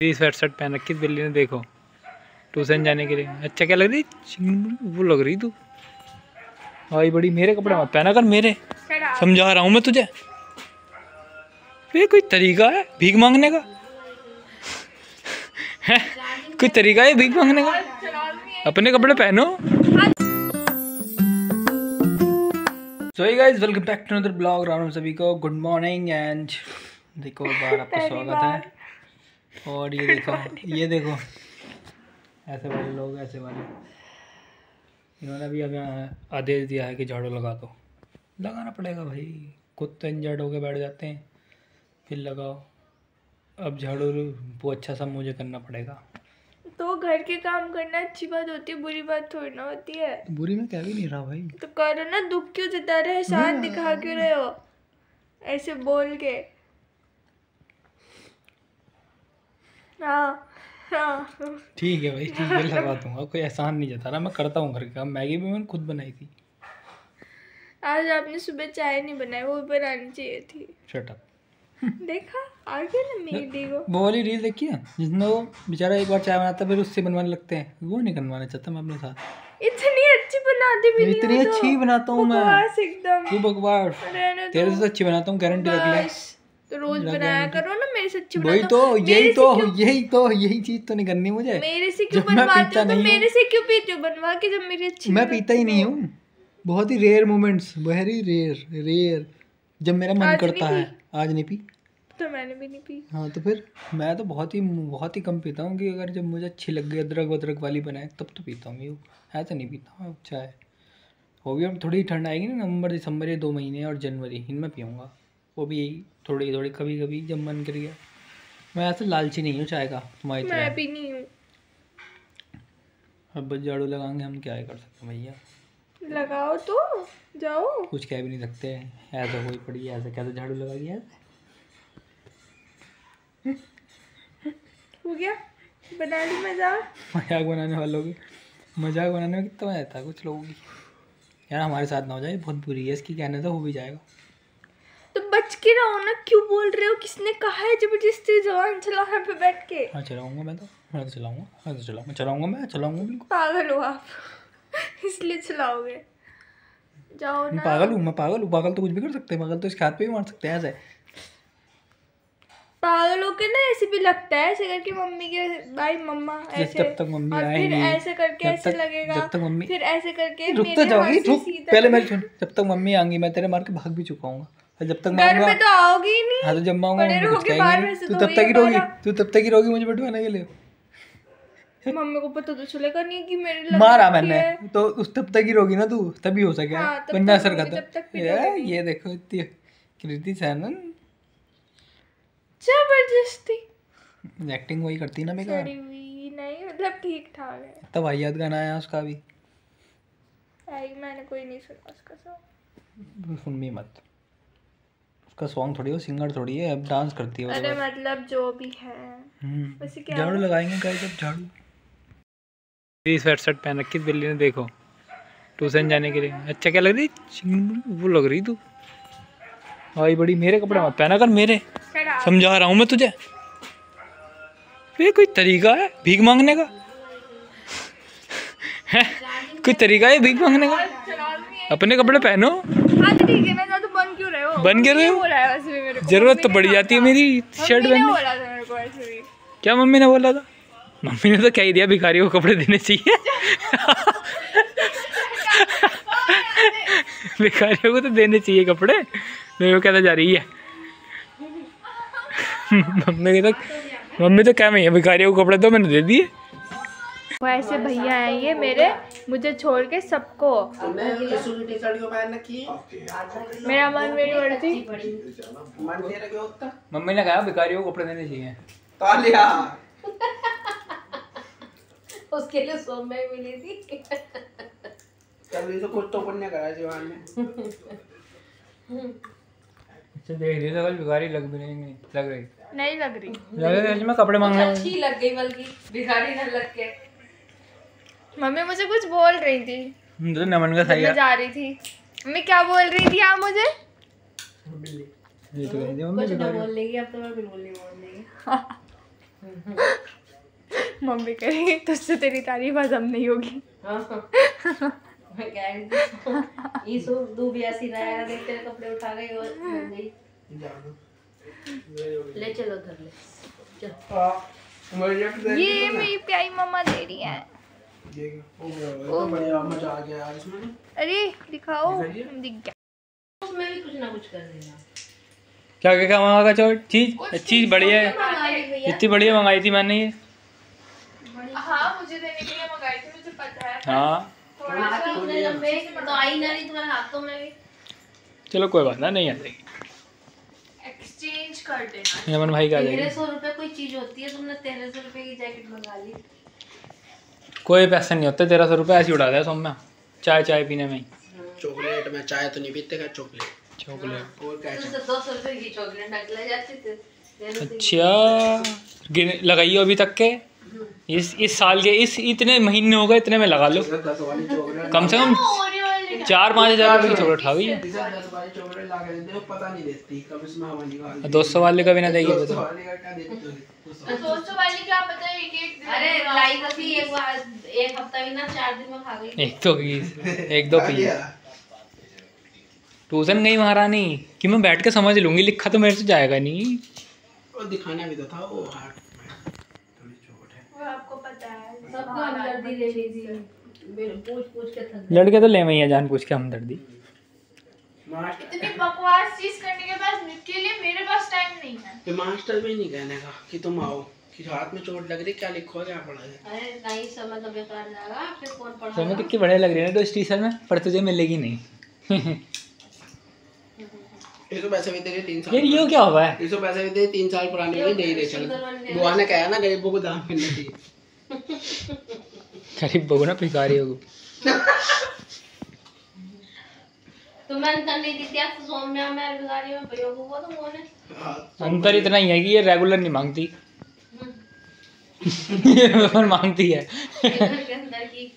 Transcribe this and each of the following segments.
Sweat shirt पहन रखी बिल्ली ने, देखो ट्यूशन जाने के लिए। अच्छा क्या लग रही? वो लग रही तू भाई बड़ी। मेरे कपड़े मत पहना कर मेरे, समझा रहा हूँ मैं तुझे। ये कोई तरीका है भीख मांगने का? है कोई तरीका है भीख मांगने का? अपने कपड़े पहनो। So hey guys, welcome back to another blog. Ram सभी को गुड मॉर्निंग। एंड देखो एक बार आपका स्वागत है। और ये देखो ऐसे वाले लोग, ऐसे वाले इन्होंने भी अब यहाँ आदेश दिया है कि झाड़ू लगा दो। लगाना पड़ेगा भाई, खुद तो इंजर्ड होके बैठ जाते हैं, फिर लगाओ। अब झाड़ू वो अच्छा सा मुझे करना पड़ेगा। तो घर के काम करना अच्छी बात होती है, बुरी बात थोड़ी ना होती है। तो बुरी में क्या भी नहीं रहा भाई। तो करो ना, दुख क्यों जता रहे हो, शांत दिखा क्यों रहे हो ऐसे बोल के? हाँ ठीक है भाई, ठीक है लगा दूंगा। कोई एहसान नहीं जता रहा, मैं करता हूँ घर के काम। मैगी भी मैंने खुद बनाई थी। आज आपने सुबह चाय नहीं बनाई, वो बनानी चाहिए थी। Shut up. देखा आगे ना मेरी को। वो वाली रील देखी है जिसमें वो बेचारा एक बार चाय बनाता है फिर उससे बनवाने लगते हैं। वो नहीं करवाना चाहता मैं अपने साथ। इतनी अच्छी बनाती भी नहीं, इतनी अच्छी बनाता हूँ मैं, बकवास एकदम। तू बकवास। तेरे से अच्छी बनाता हूँ, गारंटी रख ले। तो रोज बनाया करो ना, मेरे से अच्छी वही तो, यही चीज तो नहीं करनी मुझे। मेरे से क्यों बनवाते हो? तो मेरे से क्यों पीते हो बनवा के जब मेरी अच्छी? मैं पीता ही नहीं हूँ। बहुत ही रेयर मोमेंट्स, वेरी रेयर जब मेरा मन करता है। आज नहीं पी तो मैंने भी नहीं पी। हाँ तो फिर मैं तो बहुत ही कम पीता हूँ कि अगर जब मुझे अच्छी लग गई अदरक वदरक वाली बनाए तब तो पीता हूँ। ये ऐसा नहीं पीता हूँ चाय। हो गया, अब थोड़ी ठंड आएगी ना, नवंबर दिसंबर, ये 2 महीने और जनवरी, इनमें पीऊँगा। वो भी थोड़ी कभी कभी जब मन कर गया। मैं ऐसे लालची नहीं हूँ चाय का तुम्हारी तरह। मैं भी नहीं हूँ। अब बस झाड़ू लगाएंगे, हम क्या कर सकते हैं भैया। लगाओ तो जाओ, कुछ कह भी नहीं सकते। ऐसा कोई पड़ी है, ऐसा कैसे झाड़ू लगा दिया? हो गया, बना ली मजाक। मजाक बनाने वालों की, मजाक बनाने में कितना मजा आता है कुछ लोगों की। यार हमारे साथ ना हो जाए, बहुत बुरी है इसकी। कहने तो हो भी जाएगा। तो बच के रहो ना, क्यों बोल रहे हो? किसने कहा है जबरदस्ती जवान चलाने पे बैठ के? हाँ चलाऊंगा मैं तो चलाऊंगा बिल्कुल। पागल हो आप इसलिए चलाओगे? जाओ ना। मैं पागल हूँ। पागल तो कुछ भी कर सकते हैं, पागल तो इसके हाथ पे भी मार सकते हैं। ऐसे पागल होके ना ऐसे भी लगता है, ऐसे करके मम्मी के भाई मम्मा ऐसे, जब तक मम्मी आएंगी, फिर ऐसे करके ऐसे लगेगा, जब तक मम्मी, फिर ऐसे करके रुक तो जाओगी, रुक पहले मैं सुन। जब तक मम्मी आएंगी मैं तेरे मार के भाग भी चुका हूँ। जब तक घर में तो आओगी ही नहीं। हाँ तो जब मैं आऊंगा तू तब तक ही रहोगी मुझे बटवाने के लिए। मम्मी को पता तो चलेगा नहीं कि मेरे मारा मैंने तो उस तब तक ही रहोगी ना तू, तभी हो सके। वरना असर करता। ये देखो इतनी कृति सैनन जबरदस्ती एक्टिंग वही करती ना बेकार। नहीं मतलब ठीक ठाक है। तब वाहियात गाना आया उसका भी, मैंने कोई नहीं सुना उसका सॉन्ग। सुन भी मत, उसका सॉन्ग थोड़ी, वो सिंगर थोड़ी है, अब डांस करती है। अरे मतलब जो भी है वैसे क्या झाड़ू लगाएंगे गाइस, जब झाड़ू। स्वेट शर्ट पहन रखी बिल्ली ने, देखो ट्यूशन जाने के लिए। अच्छा क्या लग रही? वो लग रही तू भाई बड़ी। मेरे कपड़े मत पहना कर मेरे, समझा रहा हूँ मैं तुझे। ये कोई तरीका है भीख मांगने का? है कोई तरीका है भीख मांगने का? अपने कपड़े पहनो। ठीक है ना, तो बन क्यों रहे हो? बन क्यों रहे हो? जरूरत तो पड़ जाती है मेरी शर्ट पहनने। क्या मम्मी ने बोला था? मम्मी ने तो कह ही दिया भिखारियों को कपड़े देने चाहिए। भिखारियों को तो देने चाहिए कपड़े। मेरे को कहता जा रही है मम्मी तो क्या मैं भिखारियों को कपड़े दो, मैंने दे दिए। वो ऐसे भैया आएंगे मेरे, मुझे छोड़ के सबको। मेरा मन मेरी मर्जी। मम्मी ने कहा भिखारियों को कपड़े देने चाहिए। उसके लिए सोमवार मिली थी। तो कुछ तो पुण्य करा जीवन में। अच्छा देख रही तो भिखारी लग भी नहीं लग रही। नहीं लग रही मैं कपड़े मांगने अच्छी लग गई, बल्कि भिखारी न लग के। मम्मी मुझे कुछ बोल रही थी, तो नमन का सही जा रही थी। मम्मी क्या बोल रही थी आप मुझे? ये तो कह दी मम्मी कुछ ना बोल लेगी, अब तो मैं बिल्कुल नहीं बोल देगी। मम्मी करेगी तुझसे तेरी तारीफ हजम नहीं होगी। मैं कह रही थी ये सो दो भी ऐसी रहेगा, देख तेरे कपड़े उठा गई और घूम गई। ले चलो उधर ले चल। ये मेरी प्यारी मम्मा दे रही है। बढ़िया मजा आ गया यार इसमें। अरे दिखाओ, दिख गया। उसमें भी कुछ ना कुछ कर देना। क्या क्या मंगा चोट? चीज बढ़िया है, इतनी बढ़िया मंगाई थी मैंने ये। हाँ मुझे देने के लिए मंगाई थी, मुझे पता है। हाँ इतने लंबे तो आई ना रही तुम्हारे हाथों में भी। चलो कोई बात नहीं आ जाएगी। एक्सचेंज कर देना। यमन भाई का आ जाएगी। 1300 रुपए कोई चीज होती है, तुमने 1300 रुपए की जैकेट मंगा ली। कोई पैसे नहीं होते, 1300 रुपये ऐसे उड़ा दिया सोम में चाय पीने में ही। चॉकलेट में चाय तो नहीं पीते क्या? चॉकलेट और क्या? तुम तो 200 रुपए की चॉकलेट निकल जाती थी। अच्छा लगाइए अभी तक के इस साल के इतने महीने हो गए, इतने में लगा लो 10 वाली चॉकलेट कम से कम 4-5 हज़ार रुपये की चॉकलेट आ गई है। 10 वाली चॉकलेट ला के देते हो, पता नहीं देती कब इसमें हवा निकाल 200 वाले का भी ना देगी 200 वाली का क्या देती हो? 200 वाली क्या पता है, एक अरे लाई तो थी एक बार, एक हफ्ता भी ना 4 दिन में खा गई। एक दो पी ट्यूशन गई महारानी कि मैं बैठ के समझ लूंगी, लिखा तो मेरे से जाएगा नहीं। और दिखाना भी तो था वो हार्ट में थोड़ी चोट है। वो आपको पता है। सबको हमदर्दी ले ली थी, पूछ के थक गई। लड़के तो ले वही है जान पूछ के हमदर्दी। मास्टर इतनी बकवास चीज करने के बाद के लिए मेरे पास टाइम नहीं है। ये मास्टर भी नहीं कहने का कि तुम आओ, कि हाथ में चोट लग रही, क्या लिखो क्या पढ़ा है। अरे नहीं समय तो बेकार जाएगा, फिर कौन तो मैं पढ़ाएगा। कितनी बढ़िया लग रही है ना तो इस टी शर्ट में, पर तुझे मिलेगी नहीं। ये तो पैसे भी तेरे 3 साल यार ये क्या हुआ है? ये तो पैसे भी तेरे 3 साल पुराने भी दे ही दे चल। बुआ ने कहा ना गरीबों को दान मिलने चाहिए। गरीब बहू ना भिखारी होगी। तो मैं अंतर नहीं दी थी सौम्या में बिगाड़ी में प्रयोग हुआ तो उन्होंने। अंतर इतना ही है कि ये रेगुलर नहीं मांगती। ये मांगती है। घर के अंदर की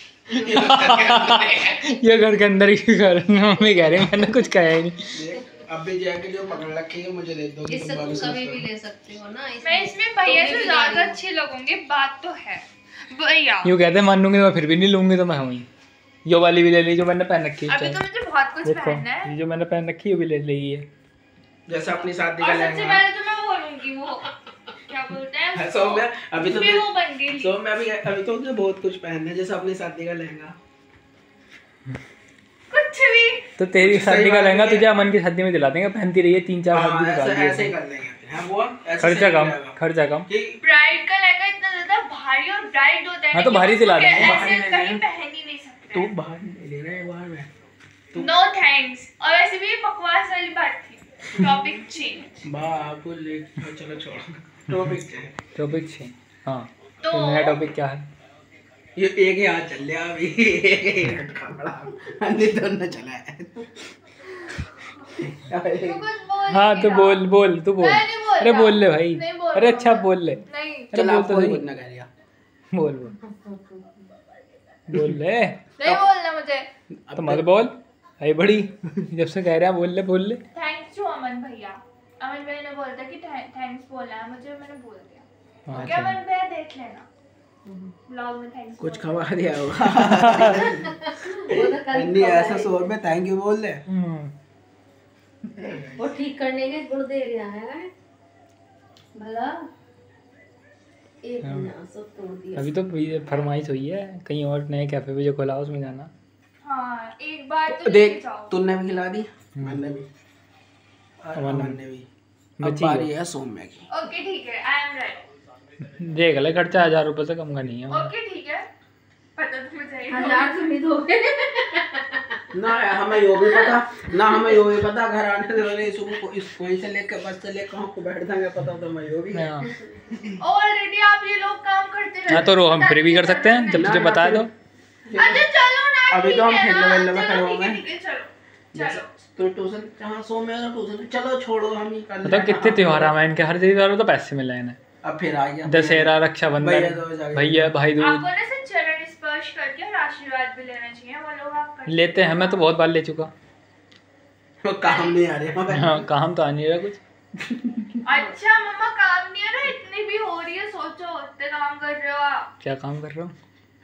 ये घर के अंदर की घर मम्मी कह रही मैंने कुछ कहा ही नहीं। देख अब भी जैकेट जो पकड़ रखी है मुझे दे दो। इससे तुम कभी भी ले सकते हो ना। मैं इसमें भैया से ज्यादा अच्छे लगूंगी, बात तो है भैया। यूँ कहते मान लूंगी मैं फिर भी नहीं लूंगी तो मैं हुई। यो वाली भी ले ली जो मैंने पहन रखी है। अभी तो मुझे बहुत कुछ देखो पहनना है। ये जो मैंने पहन रखी है वो भी ले ली है। जैसे अपनी शादी और का सबसे लहंगा। पहले तो मैं बोलूंगी वो क्या बोलते हैं सो मैं अभी तो उसमें वो बन गई। सो मैं अभी तो मुझे बहुत कुछ पहनना है, जैसे अपनी शादी का लहंगा। कुछ भी तो तेरी शादी का लहंगा तुझे अमन की शादी में दिला देंगे, पहनती रही है 3-4 हाँ, शादी ऐसे दिखा ऐसे ही दी। कर लेंगे। हाँ वो ऐसे खर्चा सही कम, रहेगा। खर्चा कम। कि ब्राइड का लहंगा इतना ज्यादा भारी और ब्राइड होता है हाँ, ना तो कि भारी उसको दिला देंगे, ऐसे भारी ले कहीं लेंगे। पहन ही नहीं सकते। तू बाहर नहीं ले रहा है बाहर में। No thanks. और वैसे भी ये बकवास वाली बात थी। Topic change. बाबू ले चलो छोड़ टॉपिक है। टॉपिक 6 हाँ तो तो नया टॉपिक क्या है? ये एक ही हाथ चल रहा अभी, एक ही लटका पड़ा अन्य दोनों चला है। तू कुछ बोल हाँ नहीं तो रहा। बोल बोल तू बोल। मैं नहीं बोल अरे रहा। बोल ले भाई। नहीं बोल अरे रहा। अच्छा बोल ले। नहीं अरे चल बोल आपको तो ही सही। कुछ ना कह लिया। बोल बोल ले नहीं बोलना मुझे। तो मत बोल भाई बड़ी जब से कह रहा है बोल ले। थैंक्स टू अमन भैया। अमन भैया ने बोला था कि थैंक्स बोलना है मुझे, मैंने बोल दिया। हाँ, क्या अच्छा। अमन भैया देख लेना ब्लॉग में थैंक्स कुछ खवा दिया होगा। वो तो कल अन्नी ऐसा शोर में थैंक यू बोल दे। वो ठीक करने के गुड़ दे रहा है भला। एक महीना सब तोड़ दिया। अभी तो फरमाइश हुई है कहीं और नए कैफे पे जो खोला उसमें जाना। हाँ एक बार तो तो लेके देख जाओ। तूने भी खिला दी, मैंने भी, और अमन अमन ने भी। अब बची बारी है सौम्या की। ओके ठीक है, आई एम रेडी। देख ले खर्चा 1000 रुपये से कम का नहीं है। ओके ठीक है, पता तो मुझे ही 1000 से उम्मीद हो गई। ना हमें यो भी पता, ना हमें यो भी पता घर आने से पहले इसको वहीं से लेकर बस से लेकर हमको बैठ जाएंगे, पता तो हमें यो भी है। हाँ। ऑलरेडी आप ये लोग काम करते रहते हाँ तो रो हम फिर भी कर सकते हैं जब तुझे बता दो। अच्छा चलो ना, अभी ठीक तो हम है खेलने ना, वेलने में चलो, खड़े हो ठीक है, गए। ठीक है, चलो जैसे तो ट्यूशन जहाँ सौम्या का ट्यूशन, चलो छोड़ो हम ही कर मतलब लेंगे। कितने त्योहार आ इनके, हर त्योहार में तो पैसे मिले हैं इन्हें। अब फिर आ गया दशहरा, रक्षाबंधन, भैया भाई दूज आपको ना सिर्फ चरण स्पर्श करके और आशीर्वाद भी लेना चाहिए। वो लोग आप कर लेते हैं। मैं तो बहुत बार ले चुका। वो काम नहीं आ रहा। हाँ काम तो आ नहीं रहा कुछ। अच्छा मम्मा काम नहीं है ना, इतनी भी हो रही है काम कर रहे हो आप? क्या काम कर रहे हो?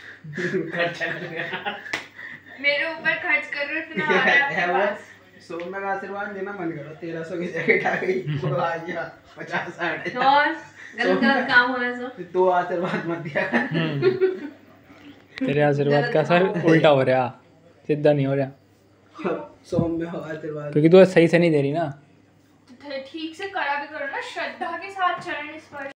मेरे ऊपर खर्च कर रहे हो इतना आ रहा है आपके पास। सोम का आशीर्वाद देना मन करो 1300 की जैकेट आ गई वो आ गया 50-60 और गलत गलत काम हो रहा है सब। तो आशीर्वाद मत दिया तेरे आशीर्वाद का असर उल्टा हो रहा, सीधा नहीं हो रहा, सोम में हो आशीर्वाद क्योंकि तू सही से नहीं दे रही ना। तो ठीक से करा भी करो ना, श्रद्धा के साथ चरण स्पर्श